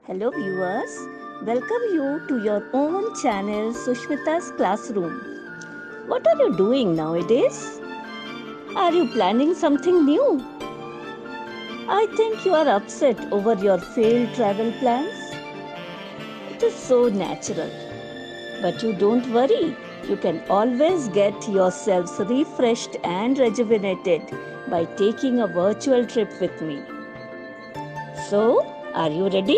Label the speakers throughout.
Speaker 1: Hello viewers, welcome you to your own channel Sushmita's Classroom. What are you doing nowadays? Are you planning something new? I think you are upset over your failed travel plans. It is so natural. But you don't worry, you can always get yourselves refreshed and rejuvenated by taking a virtual trip with me. So, are you ready?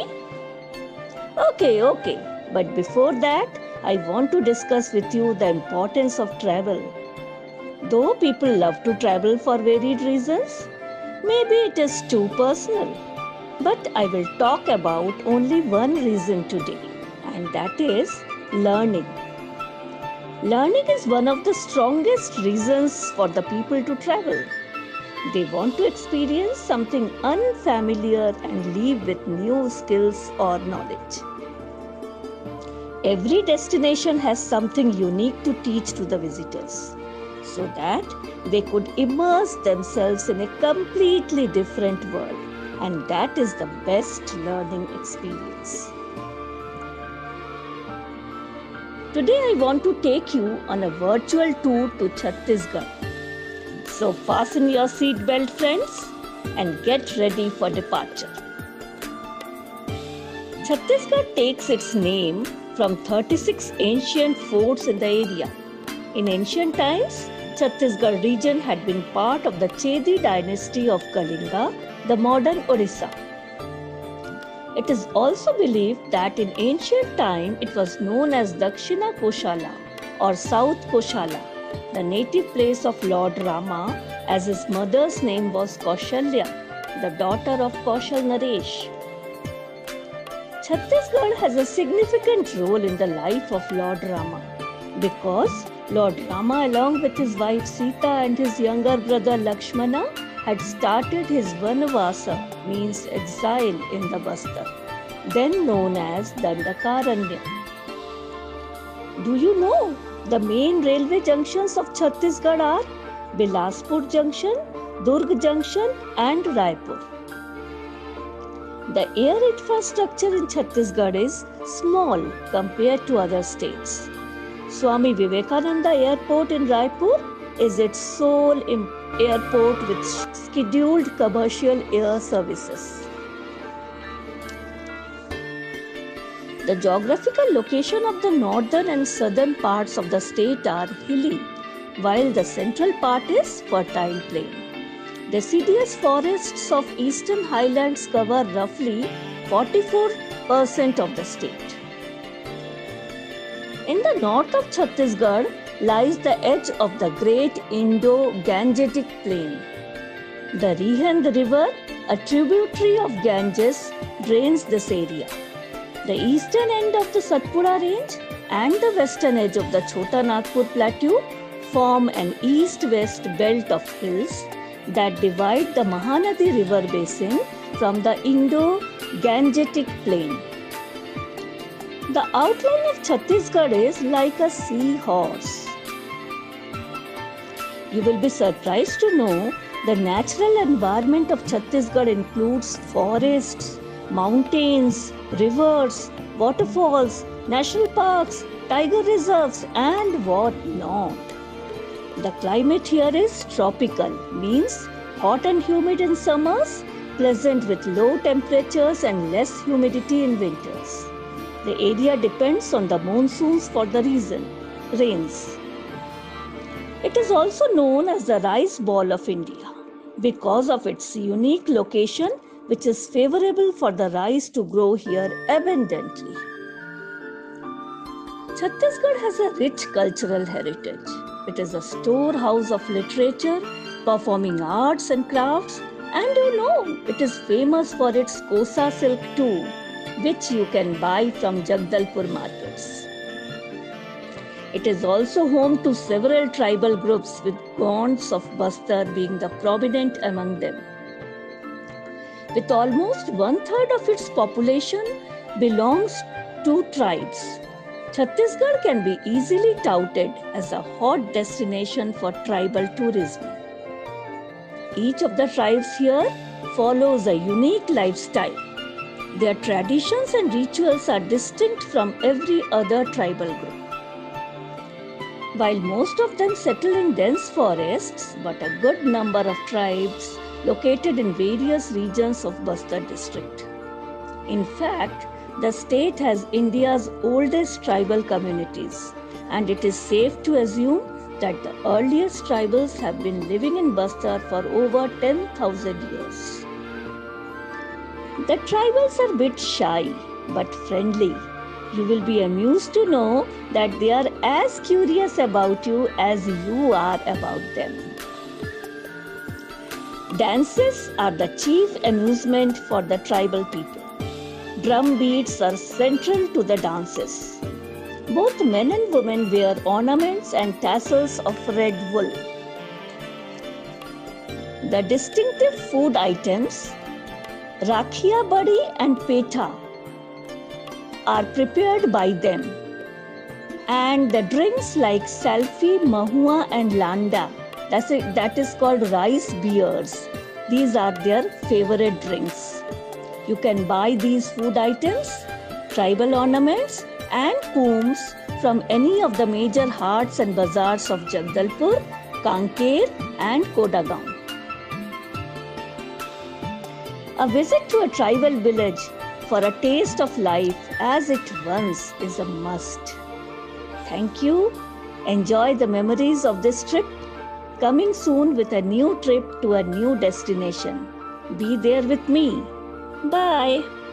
Speaker 1: Okay. But before that, I want to discuss with you the importance of travel. Though people love to travel for varied reasons, maybe it is too personal. But I will talk about only one reason today, and that is learning. Learning is one of the strongest reasons for the people to travel. They want to experience something unfamiliar and leave with new skills or knowledge. Every destination has something unique to teach to the visitors, so that they could immerse themselves in a completely different world, and that is the best learning experience. Today I want to take you on a virtual tour to Chhattisgarh. So fasten your seatbelt, friends, and get ready for departure. Chhattisgarh takes its name from 36 ancient forts in the area. In ancient times, Chhattisgarh region had been part of the Chedi dynasty of Kalinga, the modern Orissa. It is also believed that in ancient time it was known as Dakshina Koshala or South Koshala, the native place of Lord Rama, as his mother's name was Kaushalya, the daughter of Kaushal Naresh. Chhattisgarh has a significant role in the life of Lord Rama because Lord Rama, along with his wife Sita and his younger brother Lakshmana, had started his Vanavasa, means exile, in the Bastar, then known as Dandakaranya. Do you know the main railway junctions of Chhattisgarh are Bilaspur Junction, Durg Junction and Raipur. The air infrastructure in Chhattisgarh is small compared to other states. Swami Vivekananda Airport in Raipur is its sole airport with scheduled commercial air services. The geographical location of the northern and southern parts of the state are hilly, while the central part is fertile plain. Deciduous forests of eastern highlands cover roughly 44% of the state. In the north of Chhattisgarh lies the edge of the great Indo-Gangetic plain. The Rihand River, a tributary of Ganges, drains this area. The eastern end of the Satpura range and the western edge of the Chota Nagpur plateau form an east-west belt of hills that divide the Mahanadi river basin from the Indo-Gangetic plain. The outline of Chhattisgarh is like a seahorse. You will be surprised to know the natural environment of Chhattisgarh includes forests, mountains, rivers, waterfalls, national parks, tiger reserves and what not. The climate here is tropical, means hot and humid in summers, pleasant with low temperatures and less humidity in winters. The area depends on the monsoons for the rains. It is also known as the rice ball of India because of its unique location, which is favorable for the rice to grow here abundantly. Chhattisgarh has a rich cultural heritage. It is a storehouse of literature, performing arts and crafts, and it is famous for its Kosa silk too, which you can buy from Jagdalpur markets. It is also home to several tribal groups, with Gonds of Bastar being the prominent among them. With almost 1/3 of its population belongs to tribes, Chhattisgarh can be easily touted as a hot destination for tribal tourism. Each of the tribes here follows a unique lifestyle. Their traditions and rituals are distinct from every other tribal group. While most of them settle in dense forests, but a good number of tribes located in various regions of Bastar district. In fact, the state has India's oldest tribal communities, and it is safe to assume that the earliest tribals have been living in Bastar for over 10,000 years. The tribals are a bit shy, but friendly. You will be amused to know that they are as curious about you as you are about them. Dances are the chief amusement for the tribal people. Drum beats are central to the dances. Both men and women wear ornaments and tassels of red wool. The distinctive food items, Rakhiya Badi and Petha, are prepared by them. And the drinks like Selfie, Mahua and Landa, that is called rice beers. These are their favorite drinks. You can buy these food items, tribal ornaments and combs from any of the major hats and bazaars of Jagdalpur, Kanker and Kodagaon. A visit to a tribal village for a taste of life as it once is a must. Thank you. Enjoy the memories of this trip. Coming soon with a new trip to a new destination. Be there with me. Bye.